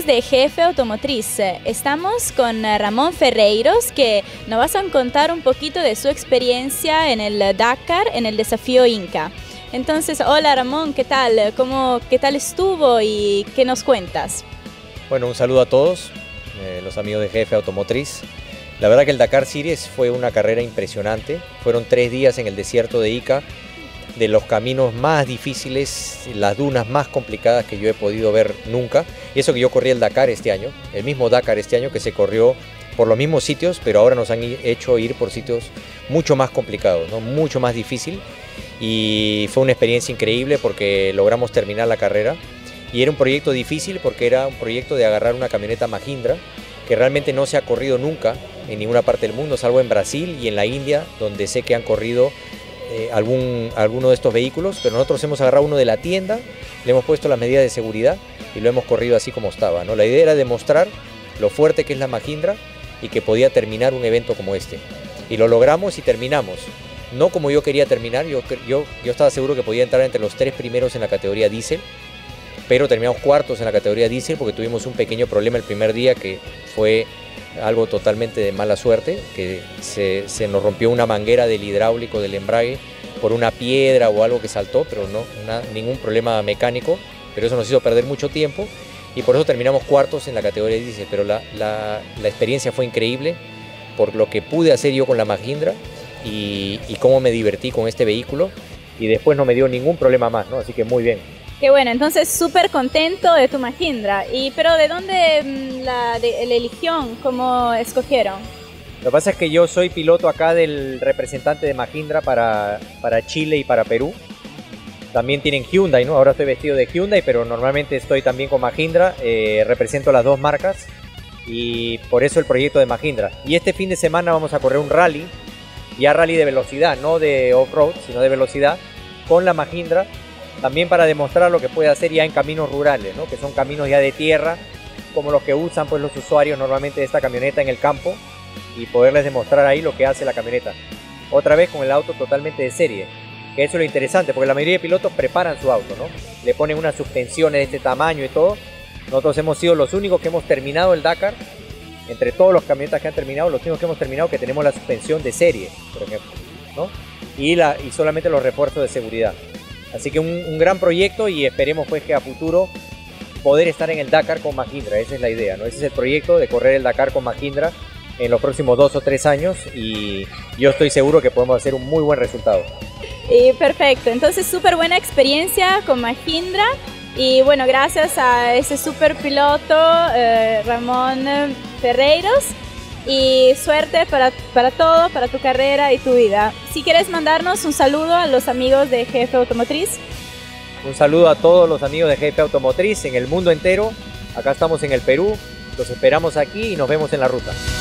de Jefe Automotriz. Estamos con Ramón Ferreiros, que nos vas a contar un poquito de su experiencia en el Dakar, en el desafío Inca. Entonces, hola Ramón, ¿qué tal? ¿Qué tal estuvo y qué nos cuentas? Bueno, un saludo a todos, los amigos de Jefe Automotriz. La verdad que el Dakar Series fue una carrera impresionante. Fueron 3 días en el desierto de Ica, de los caminos más difíciles, las dunas más complicadas que yo he podido ver nunca. Y eso que yo corrí el Dakar este año, el mismo Dakar este año que se corrió por los mismos sitios, pero ahora nos han hecho ir por sitios mucho más complicados, ¿no? Mucho más difícil. Y fue una experiencia increíble porque logramos terminar la carrera. Y era un proyecto difícil porque era un proyecto de agarrar una camioneta Mahindra que realmente no se ha corrido nunca en ninguna parte del mundo, salvo en Brasil y en la India, donde sé que han corrido alguno de estos vehículos, pero nosotros hemos agarrado uno de la tienda, le hemos puesto las medidas de seguridad y lo hemos corrido así como estaba, ¿no? La idea era demostrar lo fuerte que es la Mahindra y que podía terminar un evento como este. Y lo logramos y terminamos. No como yo quería terminar, yo estaba seguro que podía entrar entre los 3 primeros en la categoría diésel, pero terminamos cuartos en la categoría diésel porque tuvimos un pequeño problema el primer día que fue algo totalmente de mala suerte, que se nos rompió una manguera del hidráulico del embrague por una piedra o algo que saltó, pero no ningún problema mecánico, pero eso nos hizo perder mucho tiempo y por eso terminamos cuartos en la categoría diésel, pero la experiencia fue increíble por lo que pude hacer yo con la Mahindra y cómo me divertí con este vehículo y después no me dio ningún problema más, ¿no? Así que muy bien. Qué bueno, entonces súper contento de tu Mahindra. Pero ¿de dónde la elección? ¿Cómo escogieron? Lo que pasa es que yo soy piloto acá del representante de Mahindra para Chile y para Perú. También tienen Hyundai, ¿no? Ahora estoy vestido de Hyundai, pero normalmente estoy también con Mahindra. Represento las 2 marcas y por eso el proyecto de Mahindra. Y este fin de semana vamos a correr un rally, ya rally de velocidad, no de off-road, sino de velocidad, con la Mahindra. También para demostrar lo que puede hacer ya en caminos rurales, ¿no? Que son caminos ya de tierra, como los que usan pues, los usuarios normalmente de esta camioneta en el campo y poderles demostrar ahí lo que hace la camioneta. Otra vez con el auto totalmente de serie, que eso es lo interesante, porque la mayoría de pilotos preparan su auto, ¿no? Le ponen unas suspensiones de este tamaño y todo. Nosotros hemos sido los únicos que hemos terminado el Dakar, entre todos los camionetas que han terminado, los únicos que hemos terminado que tenemos la suspensión de serie, por ejemplo, ¿no? Y solamente los refuerzos de seguridad. Así que un gran proyecto y esperemos pues que a futuro poder estar en el Dakar con Mahindra, esa es la idea, ¿no? Ese es el proyecto de correr el Dakar con Mahindra en los próximos 2 o 3 años y yo estoy seguro que podemos hacer un muy buen resultado. Perfecto, entonces súper buena experiencia con Mahindra y bueno, gracias a ese súper piloto Ramón Ferreiros. Y suerte para todo, para tu carrera y tu vida. Si quieres mandarnos un saludo a los amigos de Jefe Automotriz. Un saludo a todos los amigos de Jefe Automotriz en el mundo entero. Acá estamos en el Perú, los esperamos aquí y nos vemos en la ruta.